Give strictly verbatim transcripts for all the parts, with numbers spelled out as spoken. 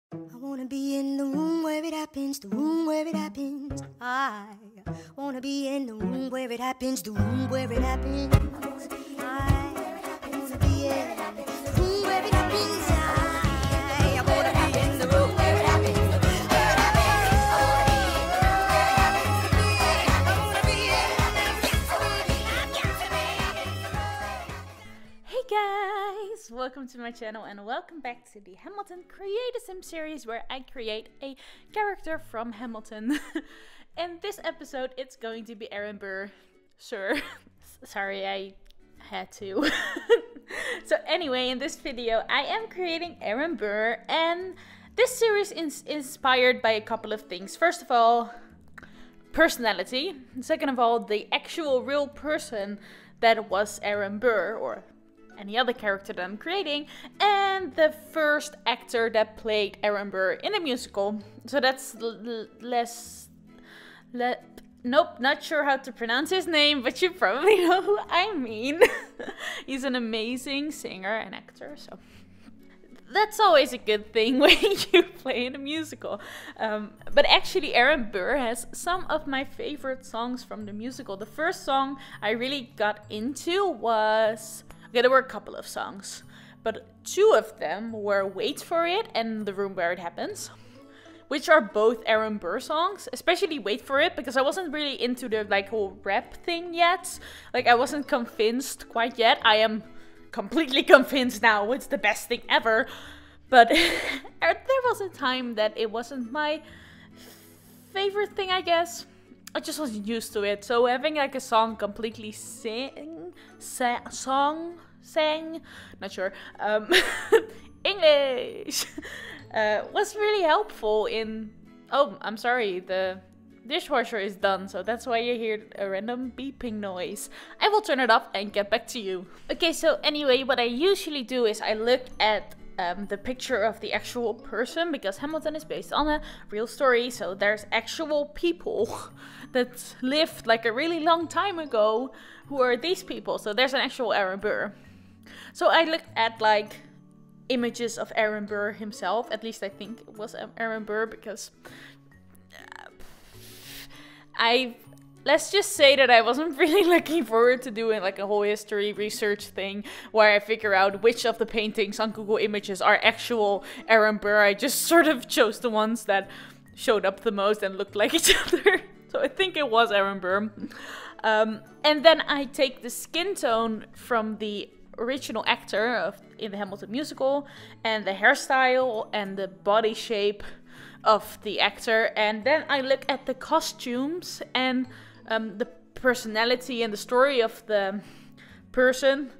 I wanna be in the room where it happens, the room where it happens. I wanna be in the room where it happens, the room where it happens. I wanna be in the room where it happens. I, I wanna be in the room where it happens. Where it happens. I wanna be in the room where it happens. Hey guys, welcome to my channel and welcome back to the Hamilton Create a Sim series where I create a character from Hamilton. In this episode it's going to be Aaron Burr. Sure. Sorry, I had to. So anyway, in this video I am creating Aaron Burr, and this series is inspired by a couple of things. First of all, personality. Second of all, the actual real person that was Aaron Burr, or any other character that I'm creating, and the first actor that played Aaron Burr in a musical. So that's l less... Le nope, not sure how to pronounce his name, but you probably know who I mean. He's an amazing singer and actor, so that's always a good thing when you play in a musical. Um, but actually Aaron Burr has some of my favorite songs from the musical. The first song I really got into was... Okay, there were a couple of songs, but two of them were Wait For It and The Room Where It Happens, which are both Aaron Burr songs, especially Wait For It, because I wasn't really into the like whole rap thing yet. Like, I wasn't convinced quite yet. I am completely convinced now. It's the best thing ever. But there was a time that it wasn't my favorite thing, I guess. I just wasn't used to it. So having like a song completely sing, sa song, sang, not sure, um, English, uh, was really helpful in, oh, I'm sorry, the dishwasher is done, so that's why you hear a random beeping noise. I will turn it off and get back to you. Okay, so anyway, what I usually do is I look at Um, the picture of the actual person, because Hamilton is based on a real story, so there's actual people that lived like a really long time ago who are these people. So there's an actual Aaron Burr. So I looked at like images of Aaron Burr himself, at least I think it was Aaron Burr, because uh, I let's just say that I wasn't really looking forward to doing like a whole history research thing where I figure out which of the paintings on Google Images are actual Aaron Burr. I just sort of chose the ones that showed up the most and looked like each other. So I think it was Aaron Burr. Um, and then I take the skin tone from the original actor of in the Hamilton musical, and the hairstyle and the body shape of the actor, and then I look at the costumes and um, the personality and the story of the person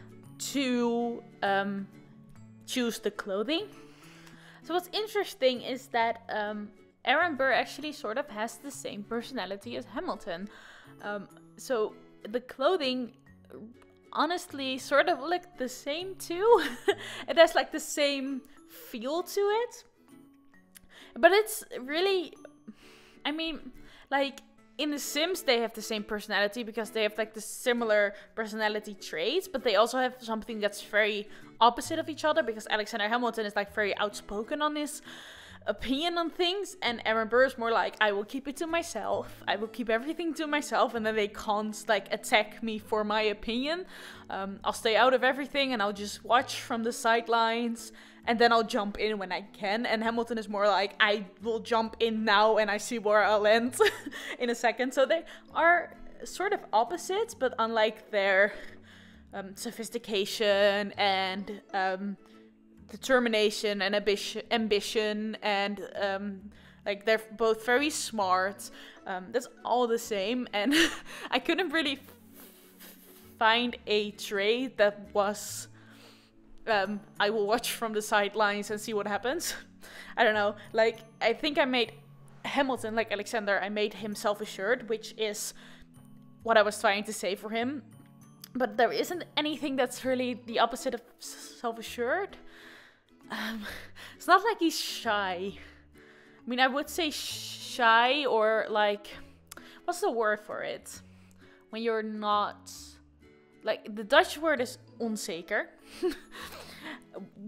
to um, choose the clothing. So what's interesting is that um, Aaron Burr actually sort of has the same personality as Hamilton. Um, so the clothing honestly sort of look the same too. It has like the same feel to it. But it's really, I mean, like, in The Sims, they have the same personality because they have, like, the similar personality traits, but they also have something that's very opposite of each other, because Alexander Hamilton is, like, very outspoken on his opinion on things, and Aaron Burr is more like, I will keep it to myself, I will keep everything to myself, and then they can't, like, attack me for my opinion. Um, I'll stay out of everything, and I'll just watch from the sidelines, and then I'll jump in when I can. And Hamilton is more like, I will jump in now and I see where I'll end in a second. So they are sort of opposites, but unlike their um, sophistication and um, determination and ambition, ambition and um, like they're both very smart. Um, that's all the same. And I couldn't really find a trait that was... Um, I will watch from the sidelines and see what happens. I don't know. Like, I think I made Hamilton, like Alexander, I made him self-assured, which is what I was trying to say for him. But there isn't anything that's really the opposite of self-assured. Um, it's not like he's shy. I mean, I would say shy, or like, what's the word for it? When you're not... Like, the Dutch word is onzeker.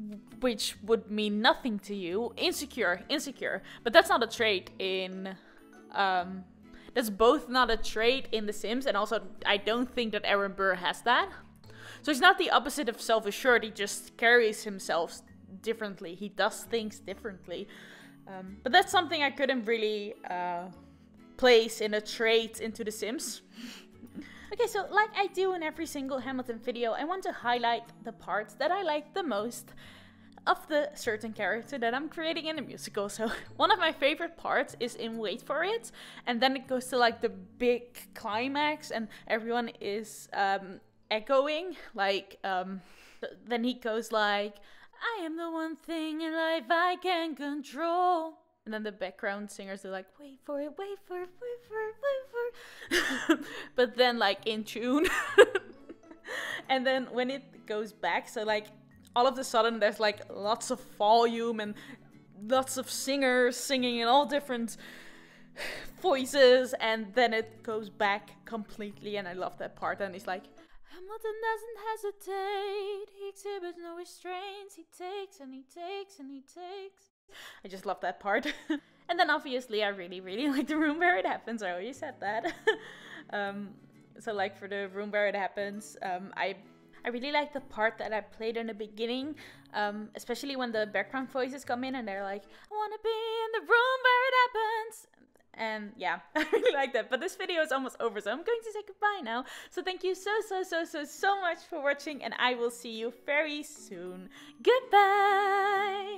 which would mean nothing to you. Insecure, insecure. But that's not a trait in... Um, that's both not a trait in The Sims, and also I don't think that Aaron Burr has that. So he's not the opposite of self-assured, he just carries himself differently. He does things differently. Um, but that's something I couldn't really uh, place in a trait into The Sims. Okay, so like I do in every single Hamilton video, I want to highlight the parts that I like the most of the certain character that I'm creating in the musical. So one of my favorite parts is in Wait For It, and then it goes to like the big climax and everyone is um, echoing, like, um, then he goes like, I am the one thing in life I can control. And then the background singers are like, wait for it, wait for it, wait for it, wait for it. But then like in tune. And then when it goes back, so like all of a sudden there's like lots of volume and lots of singers singing in all different voices. And then it goes back completely. And I love that part. And he's like, Hamilton doesn't hesitate. He exhibits no restraints. He takes and he takes and he takes. I just love that part. And then obviously I really, really like the room where it happens. I already said that. um, so like for the room where it happens, um, I I really like the part that I played in the beginning, um, especially when the background voices come in and they're like, I want to be in the room where it happens. And yeah, I really like that. But this video is almost over, so I'm going to say goodbye now. So thank you so, so, so, so, so much for watching, and I will see you very soon. Goodbye!